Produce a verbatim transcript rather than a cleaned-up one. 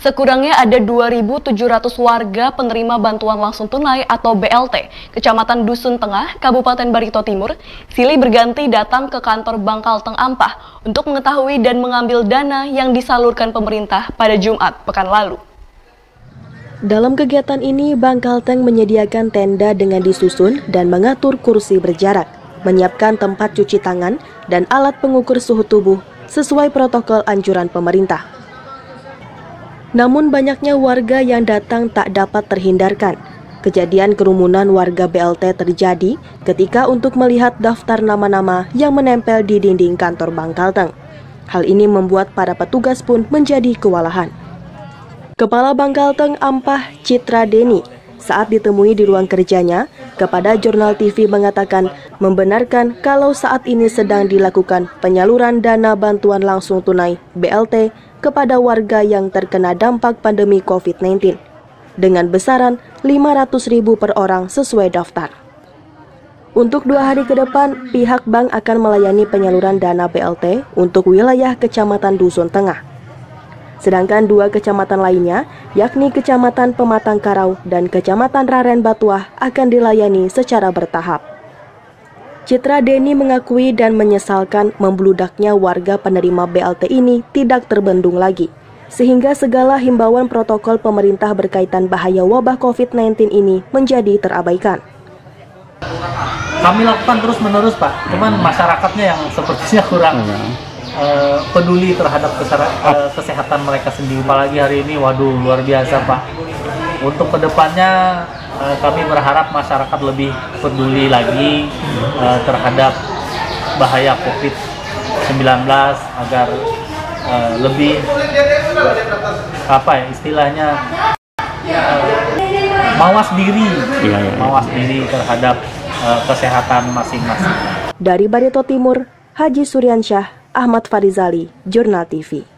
Sekurangnya ada dua ribu tujuh ratus warga penerima bantuan langsung tunai atau B L T, Kecamatan Dusun Tengah, Kabupaten Barito Timur, silih berganti datang ke kantor Bangkalteng Ampah untuk mengetahui dan mengambil dana yang disalurkan pemerintah pada Jumat pekan lalu. Dalam kegiatan ini, Bangkalteng menyediakan tenda dengan disusun dan mengatur kursi berjarak, menyiapkan tempat cuci tangan dan alat pengukur suhu tubuh sesuai protokol anjuran pemerintah. Namun banyaknya warga yang datang tak dapat terhindarkan. Kejadian kerumunan warga B L T terjadi ketika untuk melihat daftar nama-nama yang menempel di dinding kantor Bangkalteng. Hal ini membuat para petugas pun menjadi kewalahan. Kepala Bangkalteng Ampah Citra Deni saat ditemui di ruang kerjanya kepada Jurnal T V mengatakan membenarkan kalau saat ini sedang dilakukan penyaluran dana bantuan langsung tunai B L T kepada warga yang terkena dampak pandemi COVID sembilan belas dengan besaran lima ratus ribu per orang sesuai daftar. Untuk dua hari ke depan, pihak bank akan melayani penyaluran dana B L T untuk wilayah Kecamatan Dusun Tengah. Sedangkan dua kecamatan lainnya, yakni Kecamatan Pematang Karau dan Kecamatan Raren Batuah akan dilayani secara bertahap. Citra Deni mengakui dan menyesalkan membludaknya warga penerima B L T ini tidak terbendung lagi, sehingga segala himbauan protokol pemerintah berkaitan bahaya wabah COVID sembilan belas ini menjadi terabaikan. Kami lakukan terus-menerus, Pak, cuman masyarakatnya yang sepertinya kurang uh, peduli terhadap uh, kesehatan mereka sendiri. Apalagi hari ini, waduh, luar biasa, Pak. Untuk kedepannya, uh, kami berharap masyarakat lebih peduli lagi uh, terhadap bahaya COVID sembilan belas agar uh, lebih apa ya istilahnya uh, mawas diri, ya, ya, ya. mawas diri terhadap uh, kesehatan masing-masing. Dari Barito Timur, Haji Suryansyah, Ahmad Farizali, Jurnal T V.